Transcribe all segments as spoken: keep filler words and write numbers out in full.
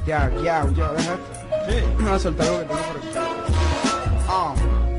Ya, ya, ya, déjate. Sí. Vamos a soltar algo que tengo por aquí. Ah.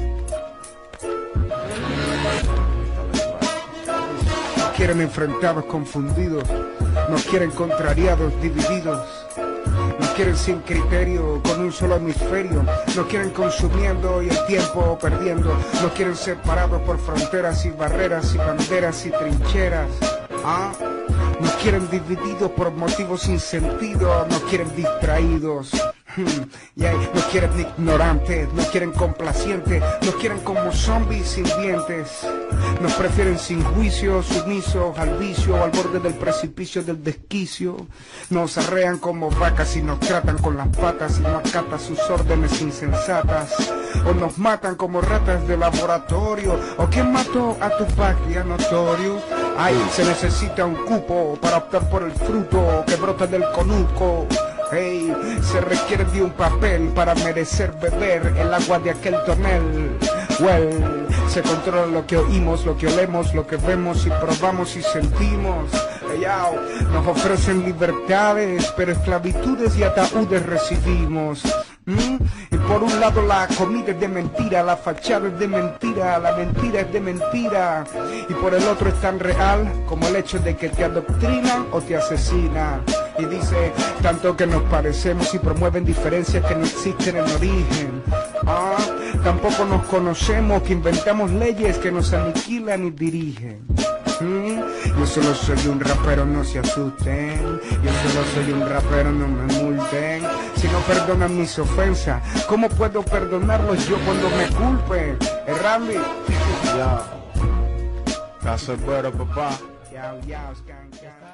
Nos quieren enfrentados, confundidos. Nos quieren contrariados, divididos. Nos quieren sin criterio, con un solo hemisferio. Nos quieren consumiendo y el tiempo perdiendo. Nos quieren separados por fronteras y barreras y banderas y trincheras. ¿Ah? Nos quieren divididos por motivos sin sentido. Nos quieren distraídos. Hmm, yeah. Nos quieren ignorantes, nos quieren complacientes, nos quieren como zombies sin dientes, nos prefieren sin juicio, sumisos al vicio, al borde del precipicio del desquicio, nos arrean como vacas y nos tratan con las patas y no acatan sus órdenes insensatas, o nos matan como ratas de laboratorio, o quien mató a Tupac y a Notorious. Ay, se necesita un cupo para optar por el fruto que brota del conuco. Hey, se requiere de un papel para merecer beber el agua de aquel tonel. Well, se controla lo que oímos, lo que olemos, lo que vemos y probamos y sentimos. Hey, yo, nos ofrecen libertades, pero esclavitudes y ataúdes recibimos. ¿Mm? Y por un lado la comida es de mentira, la fachada es de mentira, la mentira es de mentira. Y por el otro es tan real como el hecho de que te adoctrinan o te asesinan. Y dice, tanto que nos parecemos y promueven diferencias que no existen en origen. Ah, tampoco nos conocemos, que inventamos leyes que nos aniquilan y dirigen. ¿Mm? Yo solo soy un rapero, no se asusten. Yo solo soy un rapero, no me multen. Si no perdonan mis ofensas, ¿cómo puedo perdonarlos yo cuando me culpen? ¿Eh, Randy? Ya. Caso bueno, papá. Ya, ya, scan, scan.